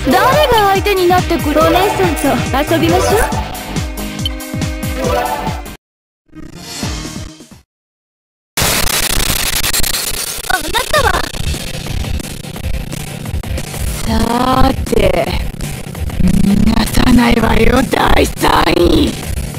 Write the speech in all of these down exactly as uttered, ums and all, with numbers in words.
誰が相手になってくる？お姉さんと遊びましょう。あなたは。 さーて、逃がさないわよ、だいさんい。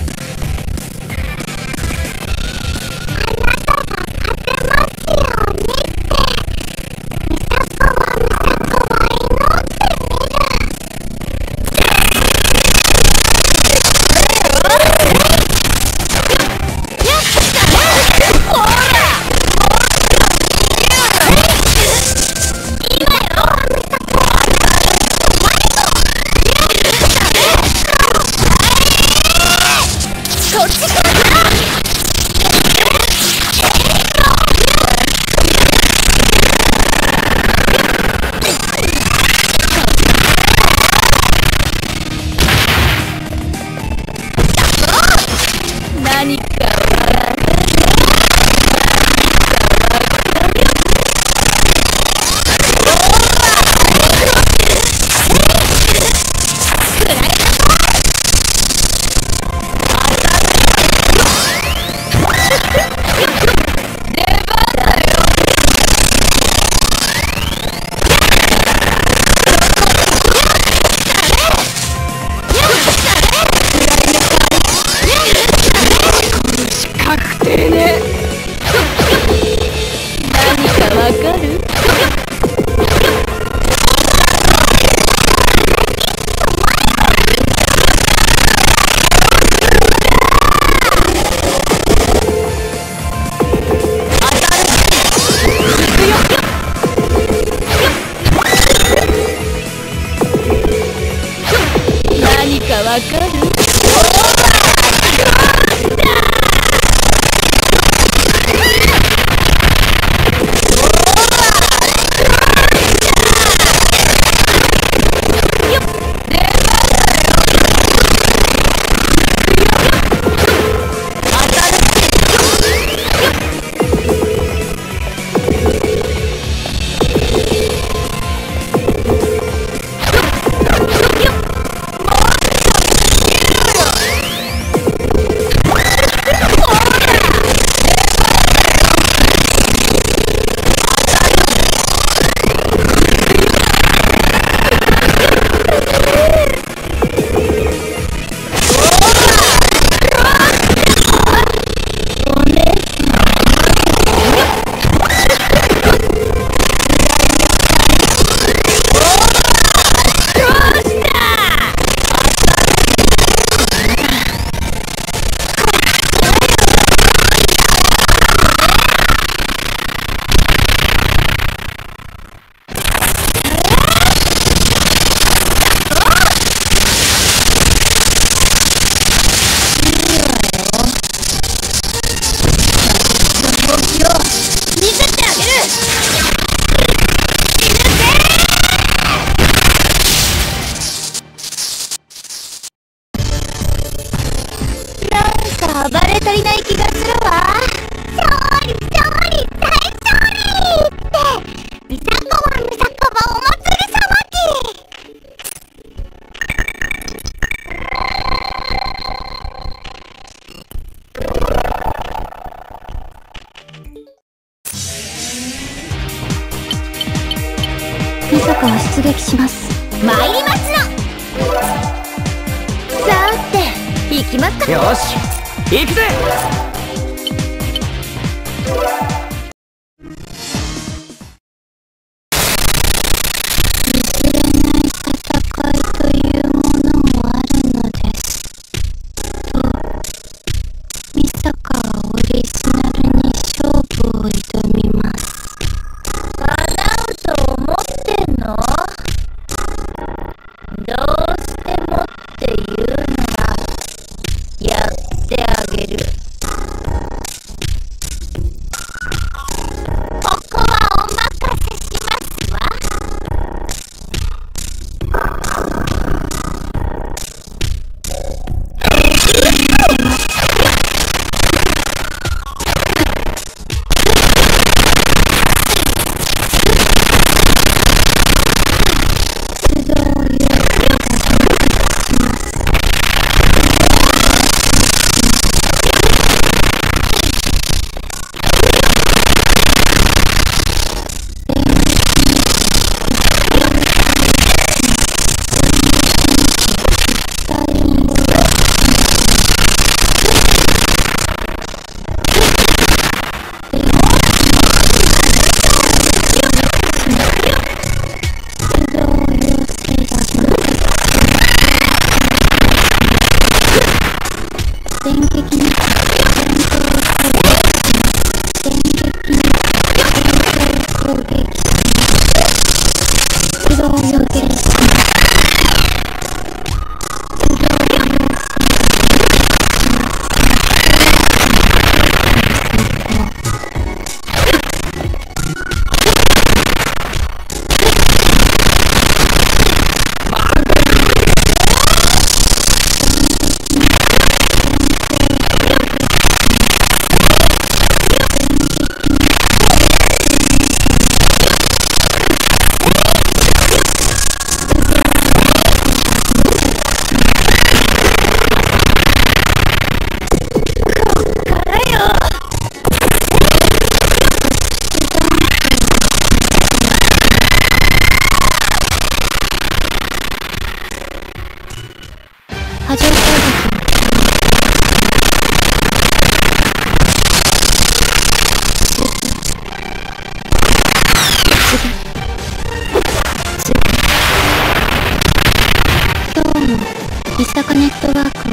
何か確定ね。 何かわかる？何かわかる？暴れ足りない気がするわ。勝利勝利大勝利ってミサコはミサコはお祭り騒ぎ。ミサコは出撃します。参りますの。さーて行きますか。 よし行くぜ。 譲れない戦いというものもあるのですと、ミサカはオリジナルに勝負を挑みます。 叶うと思ってんの？どうしてもっていうならやってあげる。 ビサカネットワーク